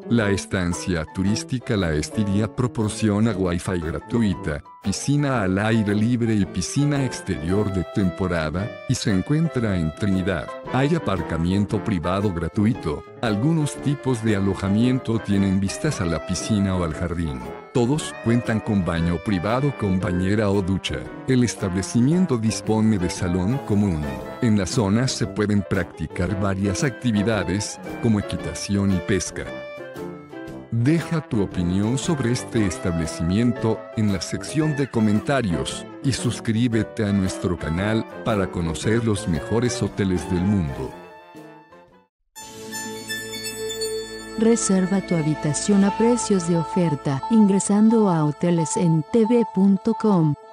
La estancia turística La Estiria proporciona Wi-Fi gratuita, piscina al aire libre y piscina exterior de temporada, y se encuentra en Trinidad. Hay aparcamiento privado gratuito. Algunos tipos de alojamiento tienen vistas a la piscina o al jardín. Todos cuentan con baño privado con bañera o ducha. El establecimiento dispone de salón común. En la zona se pueden practicar varias actividades, como equitación y pesca. Deja tu opinión sobre este establecimiento en la sección de comentarios y suscríbete a nuestro canal para conocer los mejores hoteles del mundo. Reserva tu habitación a precios de oferta ingresando a hotelesentv.com.